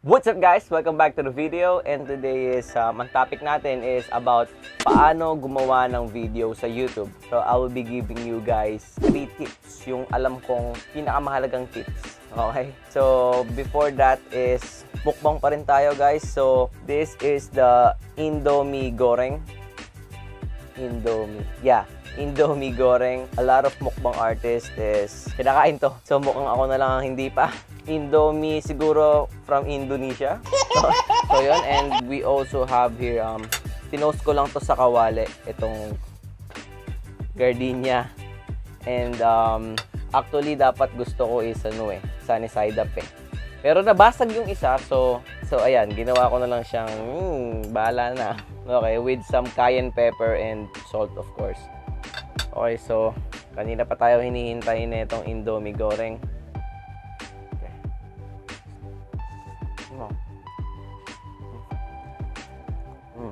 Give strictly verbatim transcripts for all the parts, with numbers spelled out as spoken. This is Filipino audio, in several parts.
What's up guys? Welcome back to the video, and today is, um, ang topic natin is about paano gumawa ng video sa YouTube. So I will be giving you guys three tips, yung alam kong pinakamahalagang tips. Okay? So before that is mukbang pa rin tayo guys. So this is the Indomie Goreng. Indomie. Yeah. Indomie Goreng. A lot of mukbang artists is kinakain to. So mukhang ako na lang ang hindi pa. Indomie siguro from Indonesia. So, so yun. And we also have here, um, pinost ko lang to sa Kawali, itong gardenia. And um, actually dapat gusto ko is ano eh, sunny side up eh. Pero nabasag yung isa, so, so ayan, ginawa ko na lang siyang, hmm, bahala na. Okay, with some cayenne pepper and salt of course. Okay, so, kanina pa tayo hinihintay na itong Indomie Goreng. No. Mm.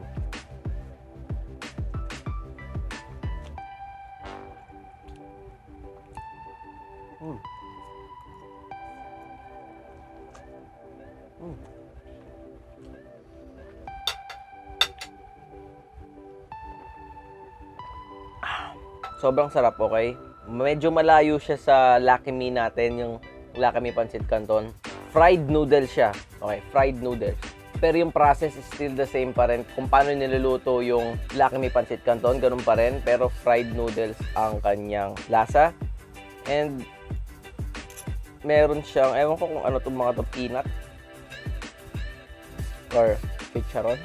Mm. Mm. Sobrang sarap, okay? Medyo malayo siya sa Lucky Me natin, yung Lucky Me Pancit Canton. Fried noodles siya. Okay, fried noodles. Pero yung process is still the same pa rin. Kung paano niluluto yung Lucky Me Pancit Canton, ganun pa rin. Pero fried noodles ang kanyang lasa. And meron siyang, ewan ko kung ano itong mga to, peanut or chicharon.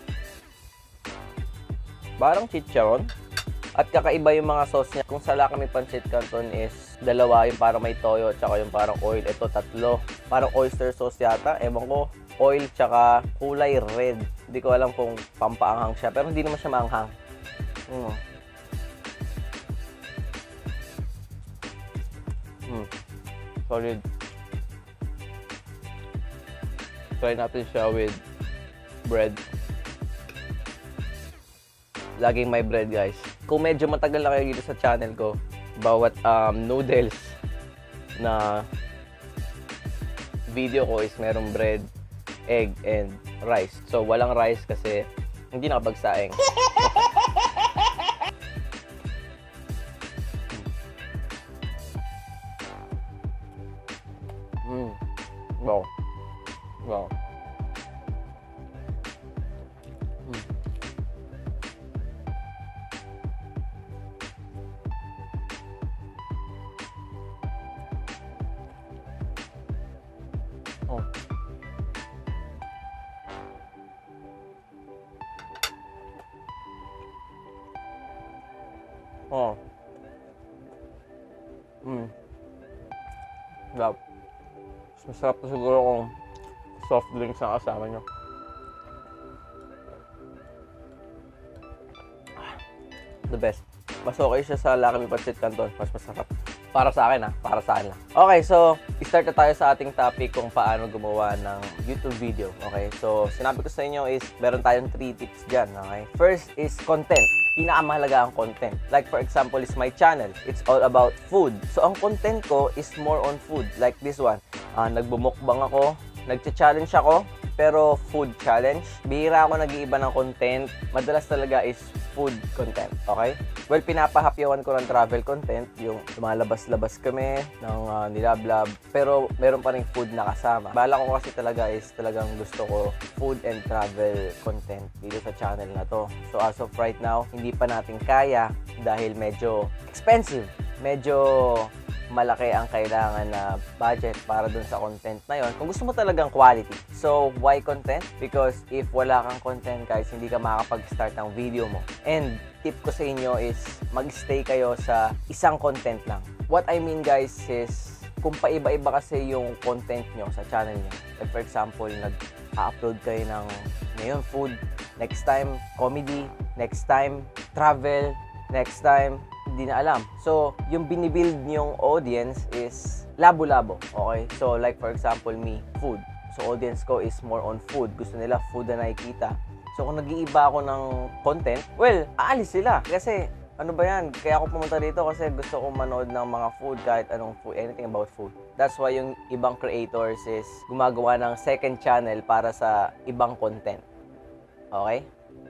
Parang chicharon. At kakaiba yung mga sauce niya. Kung sa Lucky Me Pancit Canton is dalawa, yung parang may toyo tsaka yung parang oil. Ito tatlo. Parang oyster sauce yata. Ewan ko. Oil tsaka kulay red. Hindi ko alam kung pampaanghang siya. Pero hindi naman siya maanghang. Mm. Mm. Solid. Try natin siya with bread. Laging may bread guys. Kung medyo matagal na kayo dito sa channel ko, bawat um, noodles na video ko is merong bread, egg, and rice. So walang rice kasi hindi nakapagsaing. Mm. Wow. Wow. Mm. Oh. Oh. Mm. Sarap. Masarap na siguro kung soft drinks na kasama nyo. The best. Mas okay siya sa Lucky Me Pancit Canton. Mas masarap. Para sa akin ha. Para sa akin lang. Okay, so, start na tayo sa ating topic kung paano gumawa ng YouTube video. Okay, so, sinabi ko sa inyo is, meron tayong three tips dyan. Okay? First is content. Pinakamahalaga ang content. Like for example is my channel. It's all about food. So, ang content ko is more on food. Like this one. Uh, nagbumukbang ako. Nagcha-challenge ako. Pero food challenge. Bihira ako nag-iiba ng content. Madalas talaga is food content. Okay? Well, pinapahapyawan ko ng travel content. Yung lumalabas-labas kami ng uh, nilablab. Pero meron pa rin food na kasama. Bala ko kasi talaga is talagang gusto ko food and travel content dito sa channel na to. So as of right now, hindi pa natin kaya dahil medyo expensive. Medyo malaki ang kailangan na budget para dun sa content na yon. Kung gusto mo talagang quality. So, why content? Because if wala kang content guys, hindi ka makakapag-start ng video mo. And tip ko sa inyo is mag-stay kayo sa isang content lang. What I mean guys is kung paiba-iba kasi yung content nyo sa channel nyo. Like for example, nag-upload kayo ng ngayon food, next time comedy, next time travel, next time hindi na alam. So, yung binibuild nyong audience is labo-labo. Okay? So, like for example, me, food. So, audience ko is more on food. Gusto nila food na nakikita. So, kung nag-iiba ako ng content, well, aalis sila. Kasi, ano ba yan? Kaya ako pumunta dito kasi gusto kong manood ng mga food, kahit anong food, anything about food. That's why yung ibang creators is gumagawa ng second channel para sa ibang content. Okay?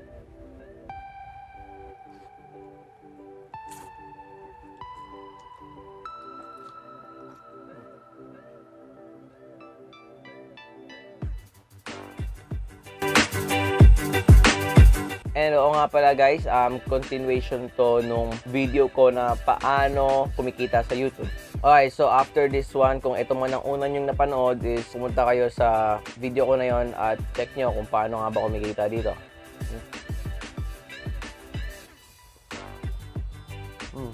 And oo nga pala guys, um, continuation to nung video ko na paano kumikita sa YouTube. Okay, so after this one, kung ito man ang una nyong napanood, is pumunta kayo sa video ko na yon at check nyo kung paano nga ba kumikita dito. Hmm.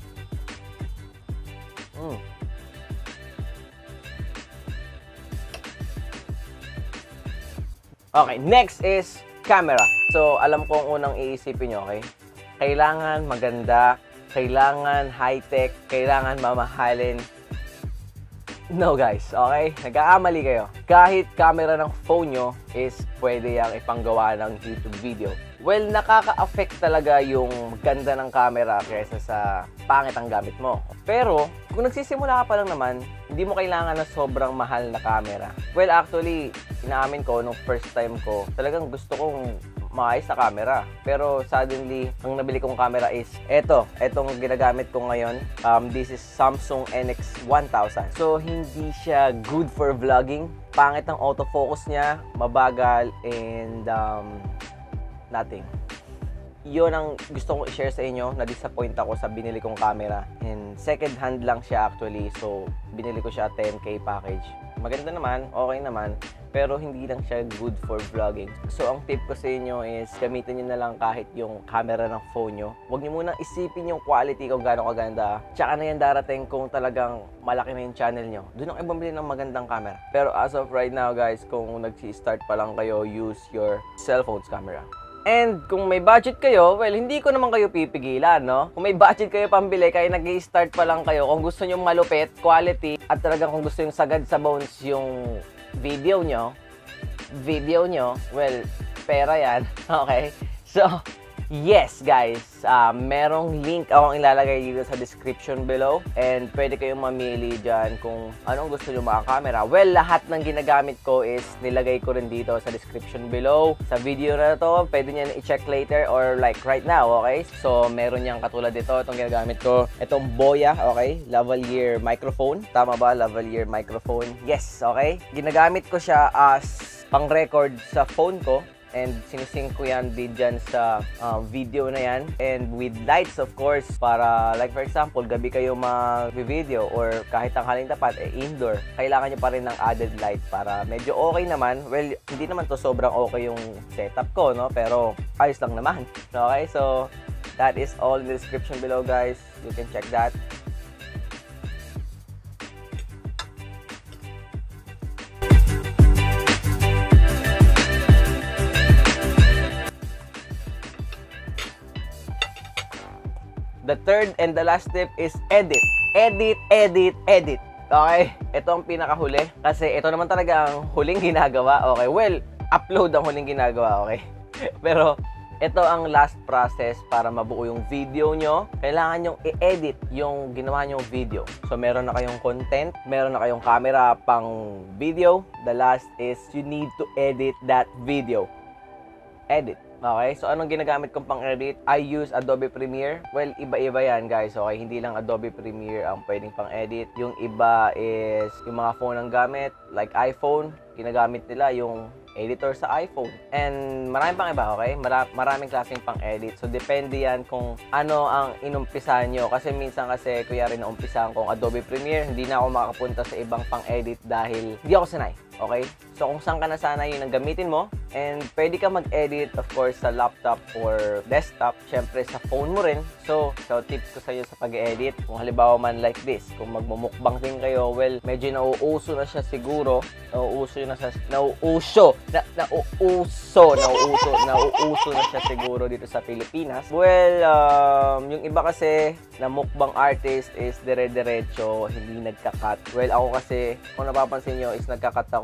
Hmm. Okay, next is camera. So, alam ko ang unang iisipin nyo, okay? Kailangan maganda, kailangan high-tech, kailangan mamahalin. No guys, okay? Nag-aamali kayo. Kahit camera ng phone nyo is pwede yang ipanggawa ng YouTube video. Well, nakaka-affect talaga yung ganda ng camera kaysa sa pangit ang gamit mo. Pero, kung nagsisimula ka pa lang naman, hindi mo kailangan ng sobrang mahal na camera. Well, actually, inaamin ko, nung first time ko, talagang gusto kong maayos na camera. Pero suddenly, ang nabili kong camera is eto. Etong ginagamit ko ngayon. Um, this is Samsung N X one thousand. So, hindi siya good for vlogging. Pangit ang autofocus niya, mabagal, and um, nothing. Yun ang gusto kong i-share sa inyo. Na-disappoint ako sa binili kong camera. And second hand lang siya actually. So, binili ko siya ten K package. Maganda naman, okay naman. Pero hindi lang siya good for vlogging. So, ang tip ko sa inyo is gamitin nyo na lang kahit yung camera ng phone nyo. Huwag nyo munang isipin yung quality kung gaano kaganda. Tsaka na yan darating kung talagang malaki na yung channel nyo. Doon ang ibang ng magandang camera. Pero as of right now guys, kung nagsi-start pa lang kayo, use your cellphone's camera. And kung may budget kayo, well, hindi ko naman kayo pipigilan, no? Kung may budget kayo pambili, kaya nag-i-start pa lang kayo, kung gusto nyo malupit, quality, at talagang kung gusto nyo sagad sa bones yung video nyo, video nyo, well, pera yan, okay? So, yes, guys, uh, merong link akong ilalagay dito sa description below, and pwede kayong mamili dyan kung anong gusto nyo mga camera. Well, lahat ng ginagamit ko is nilagay ko rin dito sa description below. Sa video na to, pwede nyo i-check later or like right now, okay? So, meron niyang katulad dito, itong ginagamit ko, itong Boya, okay? Lavalier microphone. Tama ba? Lavalier microphone. Yes, okay? Ginagamit ko siya as pang-record sa phone ko. And sinisync ko yan din dyan sa uh, video na yan. And with lights, of course, para like for example, gabi kayo mag-video or kahit tanghaling tapat, eh, indoor. Kailangan nyo pa rin ng added light para medyo okay naman. Well, hindi naman to sobrang okay yung setup ko, no? Pero ayos lang naman. Okay, so that is all in the description below, guys. You can check that. The third and the last tip is edit. Edit, edit, edit. Okay? Ito ang pinakahuli. Kasi ito naman talaga ang huling ginagawa. Okay? Well, upload ang huling ginagawa. Okay? Pero ito ang last process para mabuo yung video nyo. Kailangan nyong i-edit yung ginawa nyong video. So, meron na kayong content. Meron na kayong camera pang video. The last is you need to edit that video. Edit. Okay, so anong ginagamit kong pang-edit? I use Adobe Premiere. Well, iba-iba yan guys. Okay, hindi lang Adobe Premiere ang pwedeng pang-edit. Yung iba is yung mga phone ang gamit, like iPhone. Ginagamit nila yung editor sa iPhone. And maraming pang iba, okay? Mara maraming klaseng pang-edit. So, depende yan kung ano ang inumpisahan nyo. Kasi minsan kasi, kuya rin naumpisahan kong Adobe Premiere, hindi na ako makapunta sa ibang pang-edit dahil hindi ako sanay. Okay? So, kung saan ka na sana yun ang gamitin mo, and pwede ka mag-edit, of course, sa laptop or desktop, syempre sa phone mo rin. So, so tips ko sa iyo sa pag-edit, kung halimbawa man like this, kung magmumukbang din kayo, well, medyo nauuso na siya siguro, nauuso na siya, nauuso, na, nauuso, nauuso, nauuso na siya siguro dito sa Pilipinas. Well, um, yung iba kasi na mukbang artist is dire-diretso, hindi nagka-cut. Well, ako kasi, kung napapansin nyo, is nagka-cut ako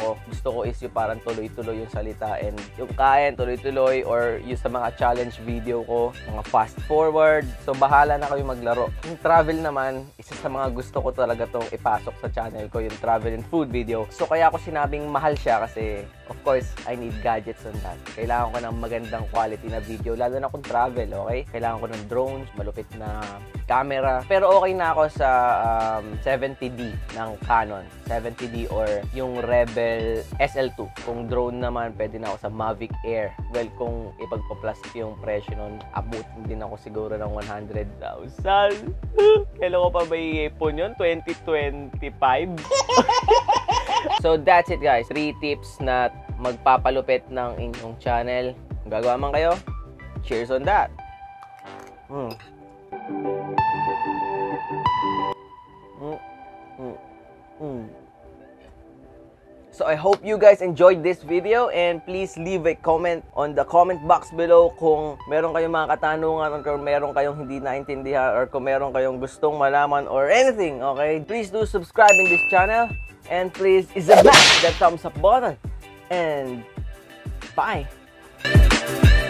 ko. Gusto ko is yung parang tuloy-tuloy yung salita and yung kain, tuloy-tuloy, or yung sa mga challenge video ko, mga fast forward. So, bahala na kayo maglaro. Yung travel naman, isa sa mga gusto ko talaga tong ipasok sa channel ko, yung travel and food video. So, kaya ako sinabing mahal siya kasi, of course, I need gadgets on that. Kailangan ko ng magandang quality na video, lalo na kung travel, okay? Kailangan ko ng drones, malupit na camera. Pero okay na ako sa um, seventy D ng Canon. seventy D or yung Rebel S L two. Kung drone naman, pwede na ako sa Mavic Air. Well, kung ipagpa-plus yung presyo nun, abutin din ako siguro ng one hundred thousand. Kailan ko pa ba i-ipon yun? twenty twenty-five? So, that's it guys. Three tips na magpapalupit ng inyong channel. Kung gagawa man kayo, cheers on that! Hmm. Mm, mm, mm. So I hope you guys enjoyed this video and please leave a comment on the comment box below kung meron kayong mga katanungan or kung meron kayong hindi naintindihan or kung meron kayong gustong malaman or anything, okay? Please do subscribe in this channel and please smash that thumbs up button and bye!